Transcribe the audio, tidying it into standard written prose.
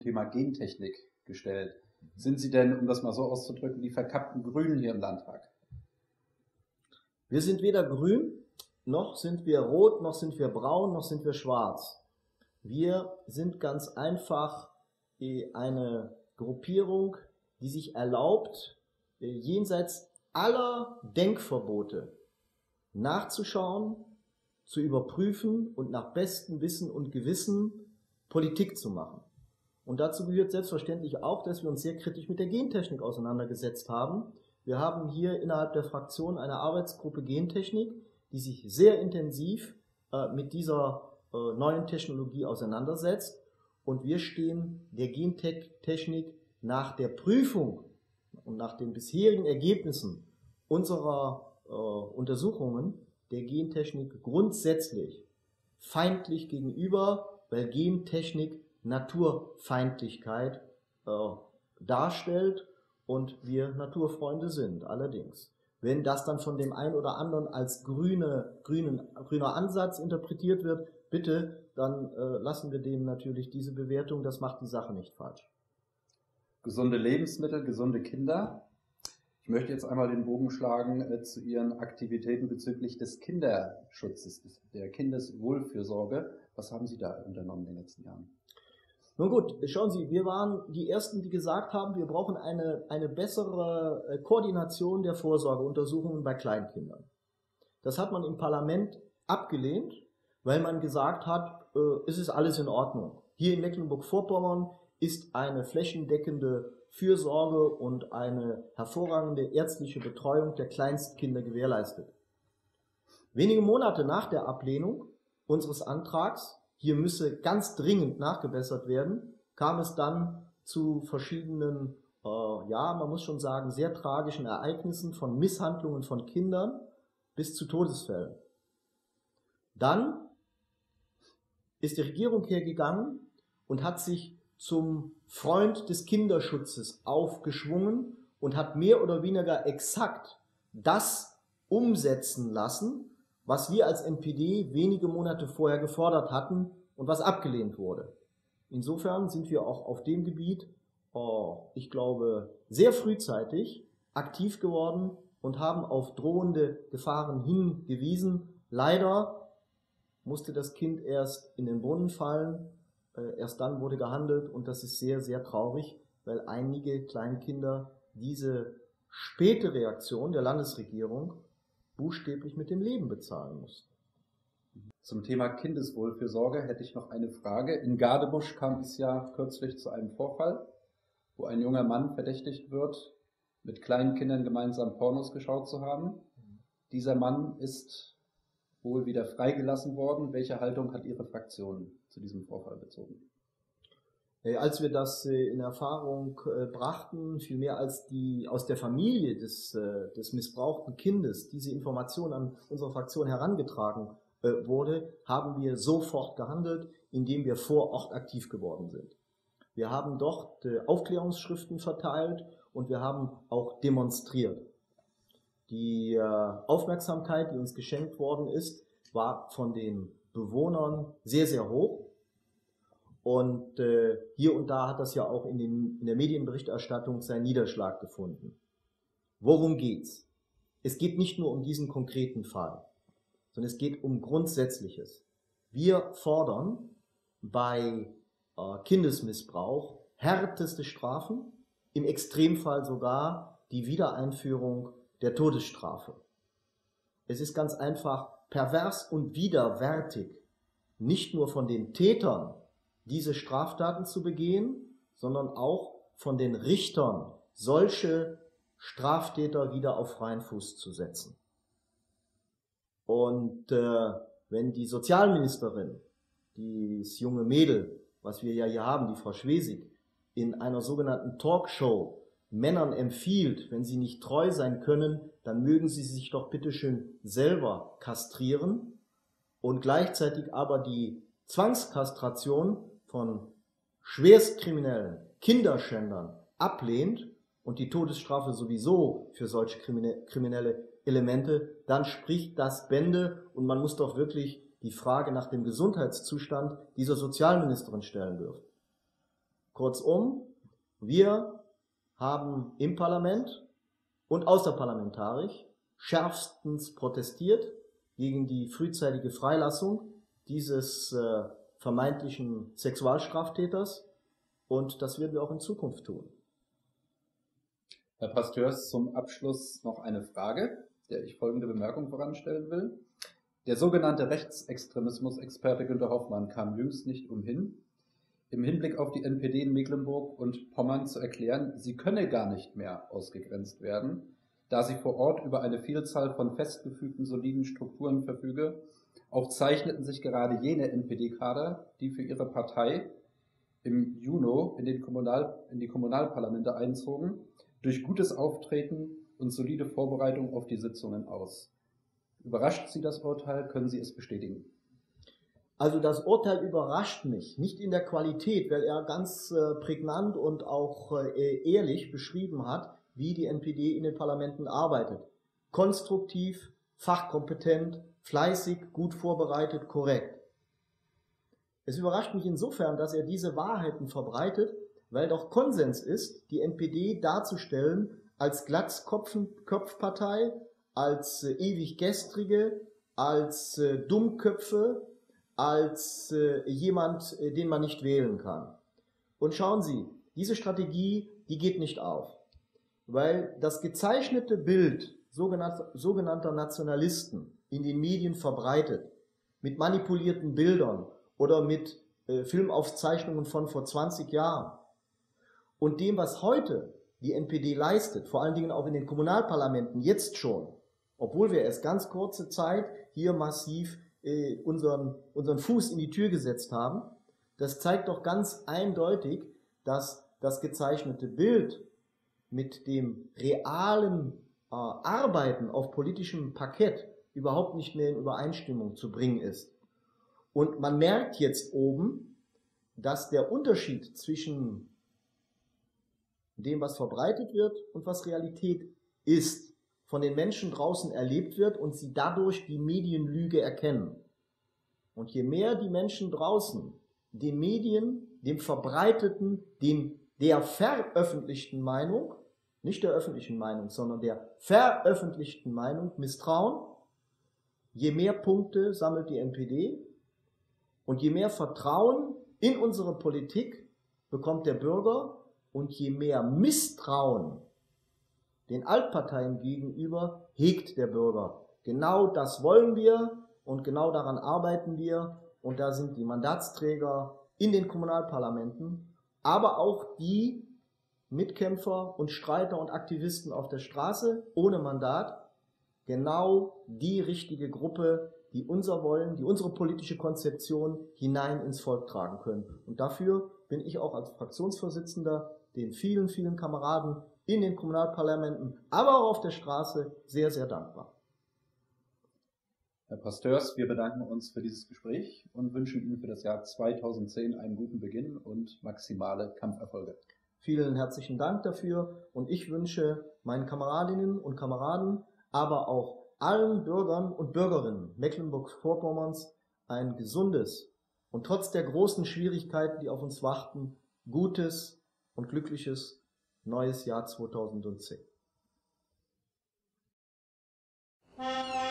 Thema Gentechnik gestellt. Sind Sie denn, um das mal so auszudrücken, die verkappten Grünen hier im Landtag? Wir sind weder grün, noch sind wir rot, noch sind wir braun, noch sind wir schwarz. Wir sind ganz einfach eine Gruppierung, die sich erlaubt, jenseits aller Denkverbote nachzuschauen, zu überprüfen und nach bestem Wissen und Gewissen Politik zu machen. Und dazu gehört selbstverständlich auch, dass wir uns sehr kritisch mit der Gentechnik auseinandergesetzt haben. Wir haben hier innerhalb der Fraktion eine Arbeitsgruppe Gentechnik, die sich sehr intensiv mit dieser neuen Technologie auseinandersetzt. Und wir stehen der Gentechnik nach der Prüfung und nach den bisherigen Ergebnissen unserer Untersuchungen der Gentechnik grundsätzlich feindlich gegenüber, weil Gentechnik Naturfeindlichkeit darstellt und wir Naturfreunde sind. Allerdings, wenn das dann von dem einen oder anderen als grüner Ansatz interpretiert wird, bitte, dann lassen wir denen natürlich diese Bewertung, das macht die Sache nicht falsch. Gesunde Lebensmittel, gesunde Kinder. Ich möchte jetzt einmal den Bogen schlagen zu Ihren Aktivitäten bezüglich des Kinderschutzes, der Kindeswohlfürsorge. Was haben Sie da unternommen in den letzten Jahren? Nun gut, schauen Sie, wir waren die Ersten, die gesagt haben, wir brauchen eine bessere Koordination der Vorsorgeuntersuchungen bei Kleinkindern. Das hat man im Parlament abgelehnt, weil man gesagt hat, es ist alles in Ordnung. Hier in Mecklenburg-Vorpommern ist eine flächendeckende Fürsorge und eine hervorragende ärztliche Betreuung der Kleinstkinder gewährleistet. Wenige Monate nach der Ablehnung unseres Antrags, hier müsse ganz dringend nachgebessert werden, kam es dann zu verschiedenen, man muss schon sagen, sehr tragischen Ereignissen von Misshandlungen von Kindern bis zu Todesfällen. Dann ist die Regierung hergegangen und hat sich zum Freund des Kinderschutzes aufgeschwungen und hat mehr oder weniger exakt das umsetzen lassen, was wir als NPD wenige Monate vorher gefordert hatten und was abgelehnt wurde. Insofern sind wir auch auf dem Gebiet, ich glaube, sehr frühzeitig aktiv geworden und haben auf drohende Gefahren hingewiesen. Leider musste das Kind erst in den Brunnen fallen, erst dann wurde gehandelt und das ist sehr, sehr traurig, weil einige Kleinkinder diese späte Reaktion der Landesregierung buchstäblich mit dem Leben bezahlen mussten. Zum Thema Kindeswohlfürsorge hätte ich noch eine Frage. In Gadebusch kam es ja kürzlich zu einem Vorfall, wo ein junger Mann verdächtigt wird, mit kleinen Kindern gemeinsam Pornos geschaut zu haben. Dieser Mann ist wohl wieder freigelassen worden. Welche Haltung hat Ihre Fraktion zu diesem Vorfall bezogen? Als wir das in Erfahrung brachten, vielmehr als die aus der Familie des missbrauchten Kindes diese Information an unsere Fraktion herangetragen wurde, haben wir sofort gehandelt, indem wir vor Ort aktiv geworden sind. Wir haben dort Aufklärungsschriften verteilt und wir haben auch demonstriert. Die Aufmerksamkeit, die uns geschenkt worden ist, war von den Bewohnern sehr, sehr hoch. Und hier und da hat das ja auch in der Medienberichterstattung seinen Niederschlag gefunden. Worum geht's? Es geht nicht nur um diesen konkreten Fall, sondern es geht um Grundsätzliches. Wir fordern bei Kindesmissbrauch härteste Strafen, im Extremfall sogar die Wiedereinführung der Todesstrafe. Es ist ganz einfach pervers und widerwärtig, nicht nur von den Tätern diese Straftaten zu begehen, sondern auch von den Richtern solche Straftäter wieder auf freien Fuß zu setzen. Und wenn die Sozialministerin, dieses junge Mädel, was wir ja hier haben, die Frau Schwesig, in einer sogenannten Talkshow Männern empfiehlt, wenn sie nicht treu sein können, dann mögen sie sich doch bitteschön selber kastrieren und gleichzeitig aber die Zwangskastration von schwerstkriminellen Kinderschändern ablehnt und die Todesstrafe sowieso für solche kriminelle Elemente, dann spricht das Bände und man muss doch wirklich die Frage nach dem Gesundheitszustand dieser Sozialministerin stellen dürfen. Kurzum, wir haben im Parlament und außerparlamentarisch schärfstens protestiert gegen die frühzeitige Freilassung dieses vermeintlichen Sexualstraftäters, und das werden wir auch in Zukunft tun. Herr Pasteurs, zum Abschluss noch eine Frage, der ich folgende Bemerkung voranstellen will. Der sogenannte Rechtsextremismus-Experte Günter Hoffmann kam jüngst nicht umhin, im Hinblick auf die NPD in Mecklenburg und Pommern zu erklären, sie könne gar nicht mehr ausgegrenzt werden, da sie vor Ort über eine Vielzahl von festgefügten, soliden Strukturen verfüge. Auch zeichneten sich gerade jene NPD-Kader, die für ihre Partei im Juni in die Kommunalparlamente einzogen, durch gutes Auftreten und solide Vorbereitung auf die Sitzungen aus. Überrascht Sie das Urteil? Können Sie es bestätigen? Also das Urteil überrascht mich, nicht in der Qualität, weil er ganz prägnant und auch ehrlich beschrieben hat, wie die NPD in den Parlamenten arbeitet. Konstruktiv, fachkompetent, fleißig, gut vorbereitet, korrekt. Es überrascht mich insofern, dass er diese Wahrheiten verbreitet, weil doch Konsens ist, die NPD darzustellen als Glatzkopfpartei, als ewig Gestrige, als Dummköpfe, als jemand, den man nicht wählen kann. Und schauen Sie, diese Strategie, die geht nicht auf, weil das gezeichnete Bild sogenannter Nationalisten in den Medien verbreitet, mit manipulierten Bildern oder mit Filmaufzeichnungen von vor 20 Jahren, und dem, was heute die NPD leistet, vor allen Dingen auch in den Kommunalparlamenten, jetzt schon, obwohl wir erst ganz kurze Zeit hier massiv unseren Fuß in die Tür gesetzt haben, das zeigt doch ganz eindeutig, dass das gezeichnete Bild mit dem realen Arbeiten auf politischem Parkett überhaupt nicht mehr in Übereinstimmung zu bringen ist. Und man merkt jetzt oben, dass der Unterschied zwischen dem, was verbreitet wird und was Realität ist, von den Menschen draußen erlebt wird und sie dadurch die Medienlüge erkennen. Und je mehr die Menschen draußen den Medien, dem verbreiteten, der veröffentlichten Meinung, nicht der öffentlichen Meinung, sondern der veröffentlichten Meinung misstrauen, je mehr Punkte sammelt die NPD und je mehr Vertrauen in unsere Politik bekommt der Bürger und je mehr Misstrauen den Altparteien gegenüber hegt der Bürger. Genau das wollen wir und genau daran arbeiten wir, und da sind die Mandatsträger in den Kommunalparlamenten, aber auch die Mitkämpfer und Streiter und Aktivisten auf der Straße ohne Mandat, genau die richtige Gruppe, die unser Wollen, die unsere politische Konzeption hinein ins Volk tragen können. Und dafür bin ich auch als Fraktionsvorsitzender den vielen, vielen Kameraden in den Kommunalparlamenten, aber auch auf der Straße sehr, sehr dankbar. Herr Pasteurs, wir bedanken uns für dieses Gespräch und wünschen Ihnen für das Jahr 2010 einen guten Beginn und maximale Kampferfolge. Vielen herzlichen Dank dafür, und ich wünsche meinen Kameradinnen und Kameraden, aber auch allen Bürgern und Bürgerinnen Mecklenburg-Vorpommerns ein gesundes und trotz der großen Schwierigkeiten, die auf uns warten, gutes und glückliches neues Jahr 2010.